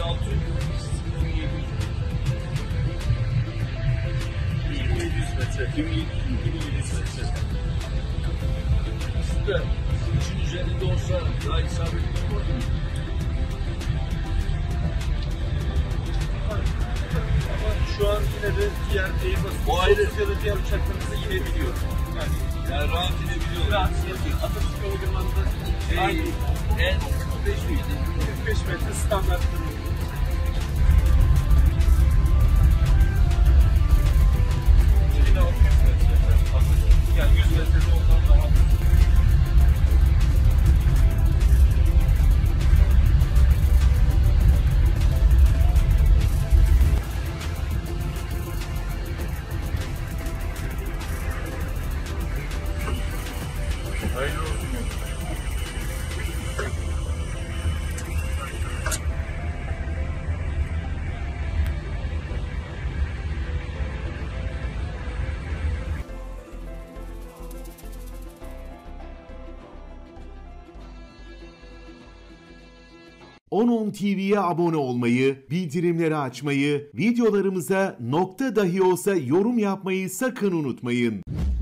1600, 2700 metre, 2700 metre. Aslında için üzerinde olsa daha isabetli olur mu? Ama şu an yine de diğer Airbus, o ayrı ya da diğer uçaklarımızda yine biliyor. Yani rahat inebiliyorlar. Rahat inebiliyor. Atatürk Havalimanı'nda en 45 miydi? 45 metre standart. Yine 600 metre. Yani 100 metrede ondan daha. Hayırlı olsun. Onon TV'ye abone olmayı, bildirimleri açmayı, videolarımıza nokta dahi olsa yorum yapmayı sakın unutmayın.